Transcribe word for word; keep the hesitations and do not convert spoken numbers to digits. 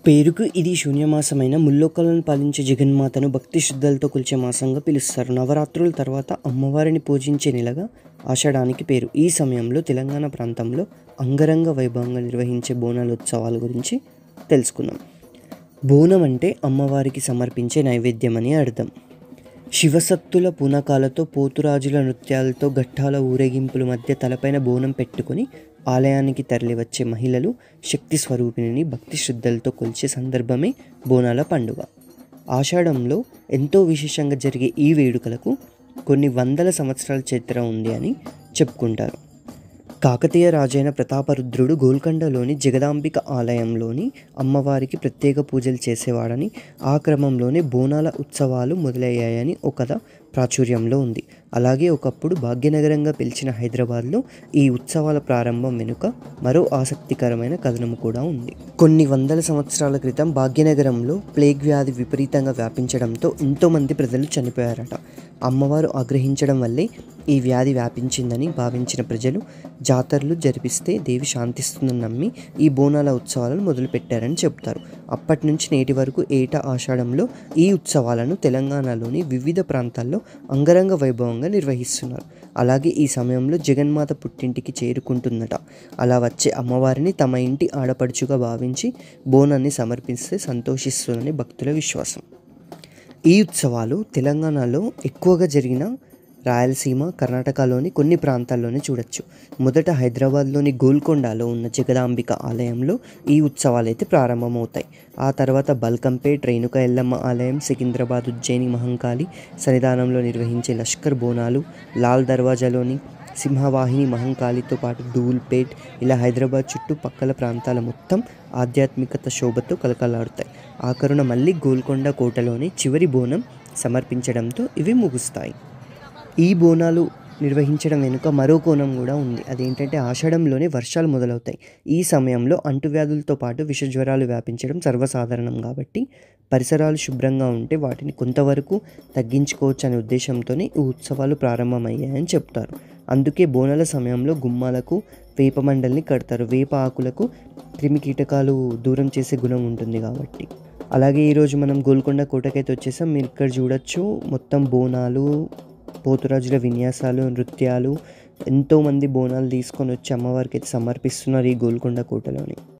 పేరుకు ఇది శూన్యమాసమైన ముల్లోకాలను పాలించే జగన్మాతను భక్తి శ్రద్ధలతో కొలిచే మాసంగా పిలుస్తారు. నవరాత్రుల తర్వాత అమ్మవారిని పూజించే నెలగా ఆషాఢానికి పేరు. ఈ సమయంలో తెలంగాణ ప్రాంతంలో అంగరంగ వైభవంగా నిర్వహించే బోనాల ఉత్సవాల గురించి తెలుసుకుందాం. బోనం అంటే అమ్మవారికి సమర్పించే నైవేద్యం అని అర్థం. శివసత్తుల పూనకాలతో, పోతురాజుల నృత్యాలతో, ఘట్టాల ఊరేగింపుల మధ్య తలపైన బోనం పెట్టుకుని ఆలయానికి తరలివచ్చే మహిళలు శక్తి స్వరూపిణిని భక్తి శ్రద్ధలతో కొలిచే సందర్భమే బోనాల పండుగ. ఆషాఢంలో ఎంతో విశేషంగా జరిగే ఈ వేడుకలకు కొన్ని వందల సంవత్సరాల చరిత్ర ఉంది అని చెప్పుకుంటారు. కాకతీయ రాజైన ప్రతాపరుద్రుడు గోల్కొండలోని జగదాంబిక ఆలయంలోని అమ్మవారికి ప్రత్యేక పూజలు చేసేవాడని, ఆ క్రమంలోనే బోనాల ఉత్సవాలు మొదలయ్యాయని ఒక కథ ప్రాచుర్యంలో ఉంది. అలాగే ఒకప్పుడు భాగ్యనగరంగా పిలిచిన హైదరాబాద్లో ఈ ఉత్సవాల ప్రారంభం వెనుక మరో ఆసక్తికరమైన కథనం కూడా ఉంది. కొన్ని వందల సంవత్సరాల క్రితం భాగ్యనగరంలో ప్లేగ్ వ్యాధి విపరీతంగా వ్యాపించడంతో ఎంతోమంది ప్రజలు చనిపోయారట. అమ్మవారు ఆగ్రహించడం వల్లే ఈ వ్యాధి వ్యాపించిందని భావించిన ప్రజలు జాతరలు జరిపిస్తే దేవి శాంతిస్తుందని నమ్మి ఈ బోనాల ఉత్సవాలను మొదలుపెట్టారని చెబుతారు. అప్పటి నుంచి నేటి వరకు ఏటా ఆషాఢంలో ఈ ఉత్సవాలను తెలంగాణలోని వివిధ ప్రాంతాల్లో అంగరంగ వైభవంగా నిర్వహిస్తున్నారు. అలాగే ఈ సమయంలో జగన్మాత పుట్టింటికి చేరుకుంటుందట. అలా వచ్చే అమ్మవారిని తమ ఇంటి ఆడపడుచుగా భావించి బోనాన్ని సమర్పిస్తే సంతోషిస్తుందని భక్తుల విశ్వాసం. ఈ ఉత్సవాలు తెలంగాణలో ఎక్కువగా జరిగిన రాయలసీమ, కర్ణాటకలోని కొన్ని ప్రాంతాల్లోనే చూడొచ్చు. మొదట హైదరాబాద్లోని గోల్కొండలో ఉన్న జగదాంబిక ఆలయంలో ఈ ఉత్సవాలు అయితే ప్రారంభమవుతాయి. ఆ తర్వాత బల్కంపేట్, రేణుక ఎల్లమ్మ ఆలయం, సికింద్రాబాద్, ఉజ్జయిని మహంకాళి సన్నిధానంలో నిర్వహించే లష్కర్ బోనాలు, లాల్ దర్వాజాలోని సింహవాహిని మహంకాళితో పాటు ధూల్పేట్, ఇలా హైదరాబాద్ చుట్టుపక్కల ప్రాంతాల మొత్తం ఆధ్యాత్మికత శోభతో కలకలాడుతాయి. ఆఖరున మళ్ళీ గోల్కొండ కోటలోని చివరి బోనం సమర్పించడంతో ఇవి ముగుస్తాయి. ఈ బోనాలు నిర్వహించడం వెనుక మరో కోణం కూడా ఉంది. అదేంటంటే ఆషాఢంలోనే వర్షాలు మొదలవుతాయి. ఈ సమయంలో అంటువ్యాధులతో పాటు విషజ్వరాలు వ్యాపించడం సర్వసాధారణం కాబట్టి పరిసరాలు శుభ్రంగా ఉంటే వాటిని కొంతవరకు తగ్గించుకోవచ్చు అనే ఉద్దేశంతోనే ఈ ఉత్సవాలు ప్రారంభమయ్యాయని చెప్తారు. అందుకే బోనాల సమయంలో గుమ్మాలకు వేప మండల్ని కడతారు. వేప ఆకులకు క్రిమి కీటకాలు దూరం చేసే గుణం ఉంటుంది కాబట్టి. అలాగే ఈరోజు మనం గోల్కొండ కోటకైతే వచ్చేసాం. మీరు ఇక్కడ చూడొచ్చు మొత్తం బోనాలు, పోతురాజుల విన్యాసాలు, నృత్యాలు, ఎంతోమంది బోనాలు తీసుకొని వచ్చి అమ్మవారికి అయితే సమర్పిస్తున్నారు ఈ గోల్కొండ కోటలోని.